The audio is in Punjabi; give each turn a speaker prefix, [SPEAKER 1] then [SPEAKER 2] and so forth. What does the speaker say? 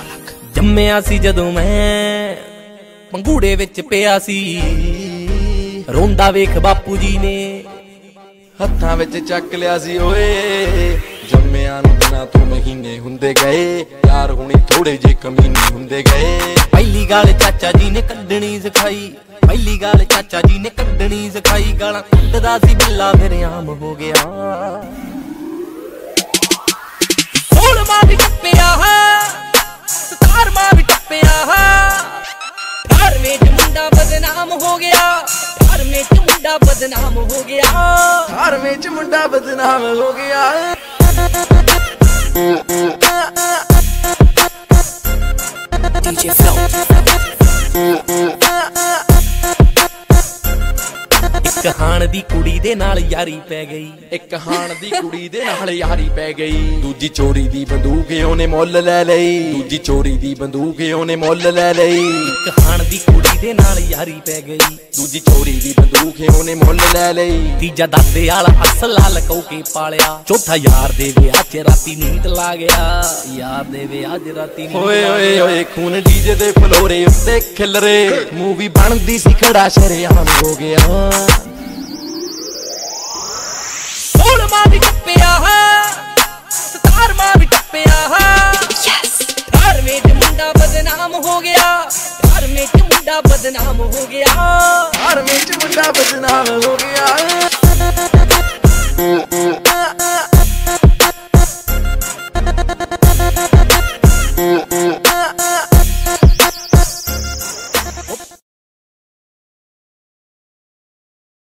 [SPEAKER 1] ਜੰਮਿਆ ਸੀ ਜਦੋਂ ਮੈਂ ਪੰਗੂੜੇ ਵਿੱਚ ਪਿਆ ਸੀ, ਰੋਂਦਾ ਵੇਖ ਬਾਪੂ ਜੀ ਨੇ
[SPEAKER 2] ਹੱਥਾਂ ਵਿੱਚ ਚੱਕ ਲਿਆ ਸੀ ਓਏ। ਜੰਮਿਆਂ ਨੂੰ ਦਿਨਾਂ ਤੋਂ ਮਹੀਨੇ ਹੁੰਦੇ ਗਏ, ਯਾਰ ਹੁਣੀ ਥੋੜੇ ਜੇ ਕਮੀਨੇ ਹੁੰਦੇ ਗਏ।
[SPEAKER 1] ਪਹਿਲੀ ਗੱਲ ਚਾਚਾ ਜੀ ਨੇ ਕੱਢਣੀ ਸਿਖਾਈ, ਪਹਿਲੀ ਗੱਲ ਚਾਚਾ ਜੀ ਨੇ ਕੱਢਣੀ ਸਿਖਾਈ। ਗਾਲਾਂ ਕੱਢਦਾ ਸੀ ਬਿੱਲਾ ਮੇਰੇ ਆਮ ਹੋ ਗਿਆ। ਸੋਲਵਾਂ ਵੀ ਟੱਪਿਆ 17ਵਾਂ ਵੀ ਟੱਪਿਆ, 18ਵੇਂ ਚ ਮੁੰਡਾ ਬਦਨਾਮ ਹੋ ਗਿਆ, 18ਵੇਂ ਚ ਮੁੰਡਾ ਬਦਨਾਮ ਹੋ ਗਿਆ,
[SPEAKER 2] 18ਵੇਂ ਚ ਮੁੰਡਾ ਬਦਨਾਮ ਹੋ ਗਿਆ।
[SPEAKER 1] DJ Flow ਇੱਕ ਹਾਣ ਦੀ ਕੁੜੀ ਦੇ ਨਾਲ ਯਾਰੀ ਪੈ ਗਈ,
[SPEAKER 2] ਇੱਕ ਹਾਣ ਦੀ ਕੁੜੀ ਦੇ ਨਾਲ ਯਾਰੀ ਪੈ ਗਈ। ਦੂਜੀ ਚੋਰੀ ਦੀ ਬੰਦੂਕ ਉਹਨੇ ਮੁੱਲ ਲੈ ਲਈ, ਦੂਜੀ ਚੋਰੀ ਦੀ ਬੰਦੂਕ ਉਹਨੇ ਮੁੱਲ ਲੈ ਲਈ।
[SPEAKER 1] ਇੱਕ ਹਾਣ ਦੀ ਕੁੜੀ ਦੇ ਨਾਲ ਯਾਰੀ ਪੈ ਗਈ,
[SPEAKER 2] ਦੂਜੀ ਚੋਰੀ ਦੀ ਬੰਦੂਕ ਉਹਨੇ ਮੁੱਲ ਲੈ ਲਈ।
[SPEAKER 1] ਤੀਜਾ ਦਾਦੇ ਵਾਲਾ ਅਸਲਾ ਲਕੋ ਕੇ ਪਾਲਿਆ, ਚੌਥਾ ਯਾਰ ਦੇ ਵਿਆਹ 'ਚ ਰਾਤੀ ਨੀਂਦ ਲਾ ਗਿਆ, ਯਾਰ ਦੇ ਵਿਆਹ 'ਚ ਰਾਤੀ ਨੀਂਦ।
[SPEAKER 2] ਓਏ ਓਏ ਓਏ ਖੂਨ ਡੀਜੇ ਦੇ ਫਲੋਰੇ ਉੱਤੇ ਖਿਲਰੇ, ਮੂਵੀ ਬਣਦੀ ਸੀ ਖੜਾ ਸ਼ਰੇਆਮ ਹੋ ਗਿਆ।
[SPEAKER 1] 16ਵਾਂ ਵੀ ਟੱਪਿਆ 17ਵਾਂ ਵੀ ਟੱਪਿਆ, 18ਵੇਂ ਚ ਮੁੰਡਾ ਬਦਨਾਮ ਹੋ ਗਿਆ, 18ਵੇਂ ਚ ਮੁੰਡਾ ਬਦਨਾਮ ਹੋ ਗਿਆ,
[SPEAKER 2] 18ਵੇਂ ਚ ਮੁੰਡਾ ਬਦਨਾਮ ਹੋ ਗਿਆ।